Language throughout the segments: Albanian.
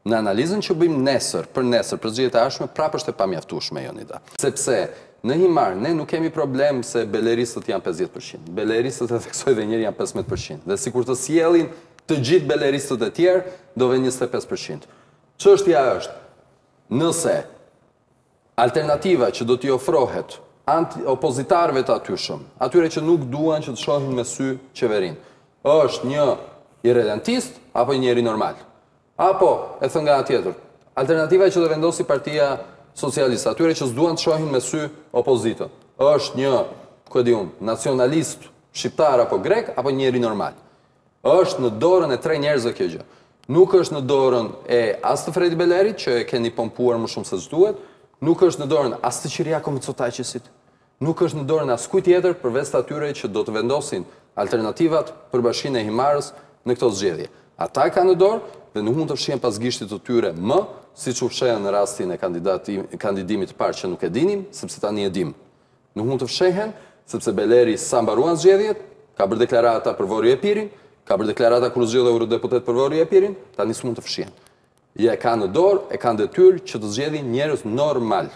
Në analizën që bëjmë nesër, për zgjedhjet e ardhshme, prapë është e pamjaftueshme, Jonida. Sepse në Himar ne nuk kemi problem se beleristët janë 50%. Beleristët, e theksoj dhe njëri, janë 15%. Dhe sikur të sjellin të gjithë beleristët e tjerë, do vjen 25%. Çështja është, nëse alternativa që do t'i ofrohet opozitarëve të atyshëm, atyre që nuk duan që të shohin me sy qeverinë, është një irredentist apo njëri normal. Apo, e thënë nga tjetër, alternativa që do vendosi Partia Socialiste, atyre që s'duan të shohin me sy opozitën, është një, nacionalist shqiptar apo grek, apo njëri normal. Është në dorën e tre njerëzve kjo gjë. Nuk është në dorën e as të Fredi Belerit, që e keni pompuar më shumë se ç'duhet, nuk është në dorën as të Kyriako Mitsotakësit, nuk është në dorën as kujt tjetër përveç atyre që do të vendosin alternativat për Bashkinë e Himarës në këto zgjedhje. Ata e kanë në dorë dhe nuk mund të fshihen pas gishtit të tyre më, siç u fshehen në rastin e kandidimit të parë që nuk e dinim, sepse tani e dim. Nuk mund të fshehen sepse Beleri sa mbaruan zgjedhjet, ka bërë deklarata për Vori Epirin, ka bërë deklarata kur zgjedhë eurodeputet për Vori Epirin, tani s'mund të fshihen. Ja e kanë në dorë, e kanë detyrë që të zgjedhin njerëz normal.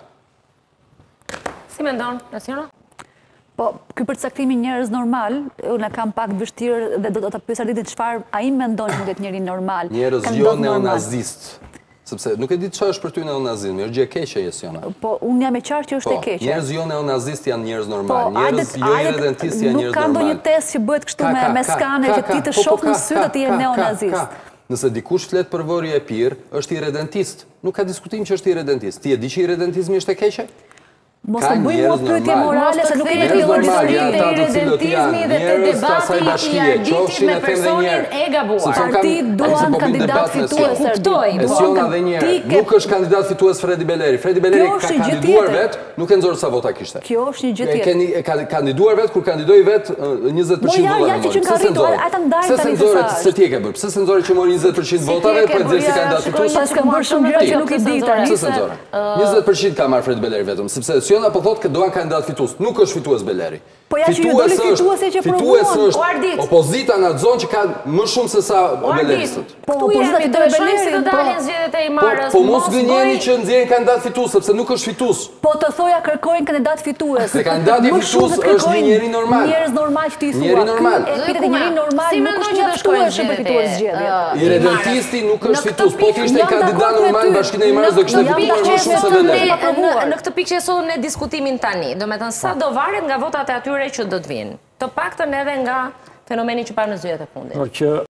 Si mendon, Naciona? Po, ky përcaktimi njerëz normal, unë kam pak vështirë dhe do ta pyes Arditin çfarë ai mendon që mund të jetë njëri normal. Njerëz jo neonazist. Sepse nuk e di çfarë është për ty neonazizmi, është gjë e keqe, Jesiona. Po, unë jam e qartë që është e keqe. Njerëz jo neonazist janë njerëz normal, njerëz jo irredentistë janë njerëz normal. Nuk ka ndonjë testë që bëhet kështu me skane që ti të shoh në sy të je neonazist. Nëse dikush flet për Vori Epir, është irredentist. Nuk ka diskutim që është irredentist. Ti e di që irredentizmi është e keqe? Mos të bëjmë mua pyetje morale se nuk e di historinë e irredentizmi dhe të debati i Arditit me personin e gabuar. Partit duan kandidat fitues Ardit. Esiona dhe njerë, nuk është kandidat fitues Fredi Beleri. Fredi Beleri ka kandiduar vetë, nuk e nëzorë sa vota kishte. Kjo është një gjë tjetër. E ka kandiduar vetë, kur kandidoi vetë 20% vota në mori. Pse se nëzore se ti e ke bërë? Pse se nëzore që mori 20% votave, po e nëzirë si kandidat fitues? Pas ka bërë shumë gjëra që nuk i di tani. Pse se nëzore? 20% ka marrë Fredi Beleri vetëm, sepse Esiona po thotë që duan kandidat fitues. Nuk është fitues Beleri. Po ja që ju doli fituese që provuan. Fitues është opozita në atë zonë që ka më shumë se sa beleristët. Po opozita fitoi Belerin, do dalin zgjedhjet e Himarës. Po mos gënjeni që nxjerrin kandidat fitues, sepse nuk është fitues. Po të thoja kërkojnë kandidat fitues. Se kandidati fitues është një njeri normal. Njerëz normal që ti thua. Njeri normal. Epitet e njeri normal nuk është që fitues për fitues zgjedhjet. Irredentisti nuk është fitues. Po ti ishte kandidat normal në Bashkinë e Himarës do kishte fituar më shumë se Beleri. Në këtë pikë që sonë ne diskutimin tani, domethënë sa do varet nga votat e atyre që do të vinë. Të paktën edhe nga fenomeni që parë në zgjedhjet e fundit.